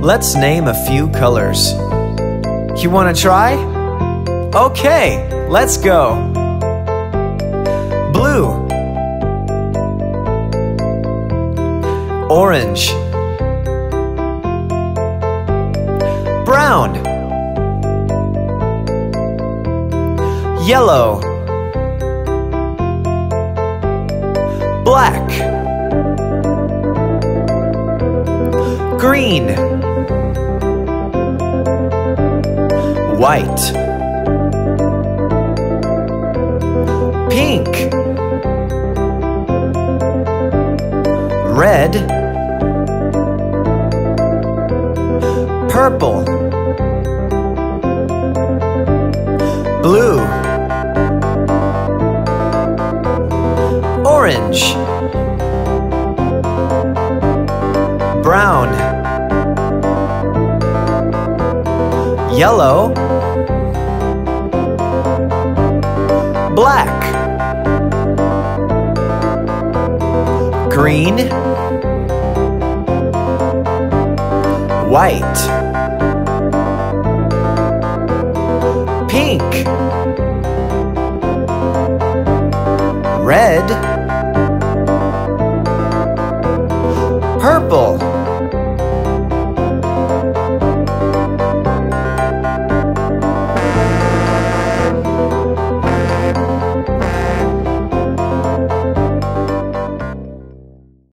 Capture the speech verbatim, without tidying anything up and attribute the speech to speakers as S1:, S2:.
S1: Let's name a few colors. You want to try? Okay, let's go. Blue, orange, brown, yellow, black, green, white, pink, red, purple, blue, orange, brown, yellow, black, green, white, pink, red,